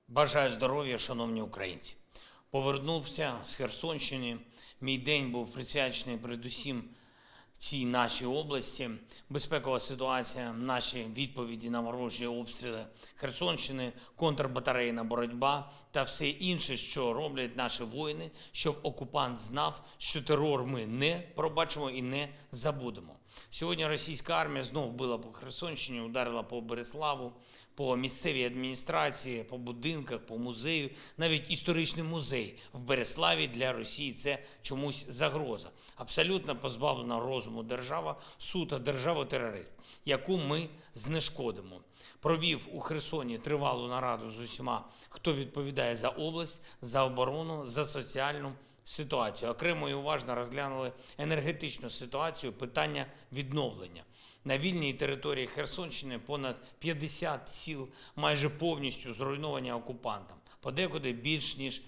Бажаю здоров'я, шановні українці. Повернувся з Херсонщини. Мій день був присвячений передусім цій нашій області. Безпекова ситуація, наші відповіді на ворожі обстріли Херсонщини, контрбатарейна боротьба та все інше, що роблять наші воїни, щоб окупант знав, що терор ми не пробачимо і не забудемо. Сьогодні російська армія знов била по Херсонщині, ударила по Береславу, по місцевій адміністрації, по будинках, по музею. Навіть історичний музей в Береславі для Росії – це чомусь загроза. Абсолютно позбавлена розуму держава, суто держава-терорист, яку ми знешкодимо. Провів у Херсоні тривалу нараду з усіма, хто відповідає за область, за оборону, за соціальну ситуацію. Окремо і уважно розглянули енергетичну ситуацію, питання відновлення. На вільній території Херсонщини понад 50 сіл майже повністю зруйновані окупантом. Подекуди більш ніж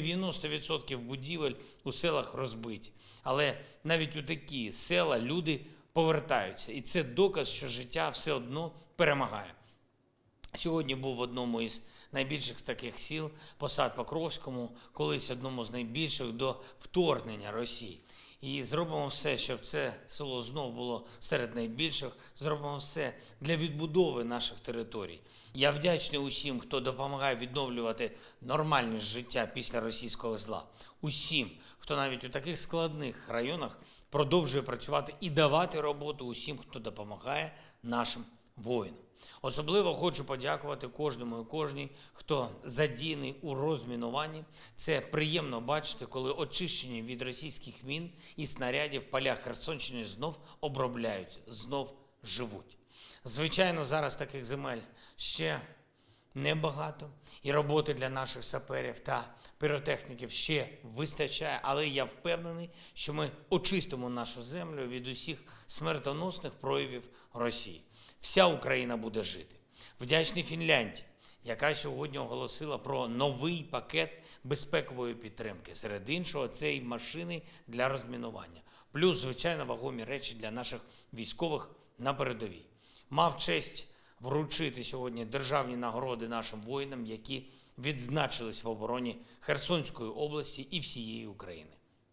90% будівель у селах розбиті. Але навіть у такі села люди повертаються. І це доказ, що життя все одно перемагає. Сьогодні був в одному із найбільших таких сіл, Посад-Покровському, колись одному з найбільших до вторгнення Росії. І зробимо все, щоб це село знов було серед найбільших, зробимо все для відбудови наших територій. Я вдячний усім, хто допомагає відновлювати нормальність життя після російського зла. Усім, хто навіть у таких складних районах продовжує працювати і давати роботу усім, хто допомагає нашим воїнам. Особливо хочу подякувати кожному і кожній, хто задіяний у розмінуванні. Це приємно бачити, коли очищені від російських мін і снарядів поля Херсонщини знов обробляються, знов живуть. Звичайно, зараз таких земель ще небагато, і роботи для наших саперів та піротехніків ще вистачає, але я впевнений, що ми очистимо нашу землю від усіх смертоносних проявів Росії. Вся Україна буде жити. Вдячний Фінляндії, яка сьогодні оголосила про новий пакет безпекової підтримки. Серед іншого, це і машини для розмінування. Плюс, звичайно, вагомі речі для наших військових на передовій. Мав честь вручити сьогодні державні нагороди нашим воїнам, які відзначились в обороні Херсонської області і всієї України.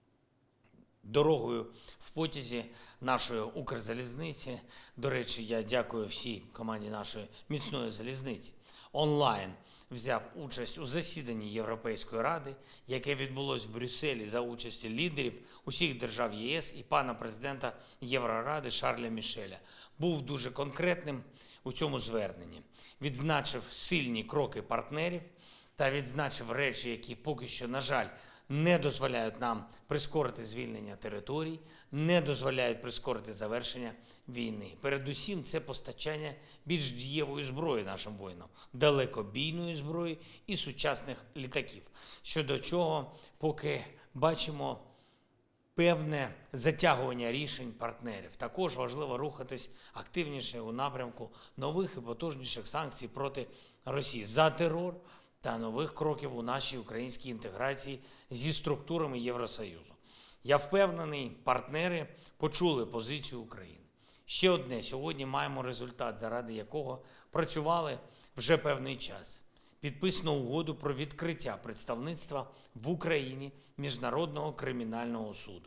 Дорогою в потязі нашої Укрзалізниці, до речі, я дякую всій команді нашої міцної залізниці, онлайн взяв участь у засіданні Європейської Ради, яке відбулось в Брюсселі за участі лідерів усіх держав ЄС і пана президента Євроради Шарля Мішеля. Був дуже конкретним у цьому зверненні. Відзначив сильні кроки партнерів та відзначив речі, які поки що, на жаль, не дозволяють нам прискорити звільнення територій, не дозволяють прискорити завершення війни. Передусім, це постачання більш дієвої зброї нашим воїнам, далекобійної зброї і сучасних літаків. Щодо чого, поки бачимо певне затягування рішень партнерів. Також важливо рухатись активніше у напрямку нових і потужніших санкцій проти Росії за терор та нових кроків у нашій українській інтеграції зі структурами Євросоюзу. Я впевнений, партнери почули позицію України. Ще одне, сьогодні маємо результат, заради якого працювали вже певний час. Підписано угоду про відкриття представництва в Україні Міжнародного кримінального суду.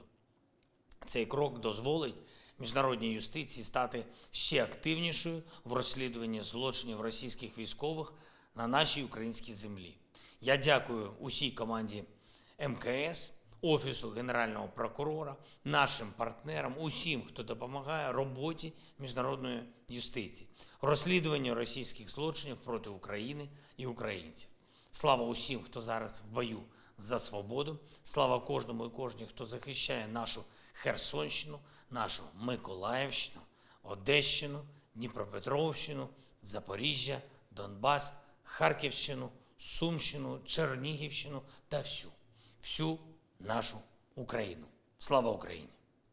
Цей крок дозволить міжнародній юстиції стати ще активнішою в розслідуванні злочинів російських військових на нашій українській землі. Я дякую усій команді МКС, Офісу Генерального прокурора, нашим партнерам, усім, хто допомагає роботі міжнародної юстиції, розслідуванню російських злочинів проти України і українців. Слава усім, хто зараз в бою за свободу, слава кожному і кожній, хто захищає нашу Херсонщину, нашу Миколаївщину, Одещину, Дніпропетровщину, Запоріжжя, Донбас, Харківщину, Сумщину, Чернігівщину та всю нашу Україну. Слава Україні!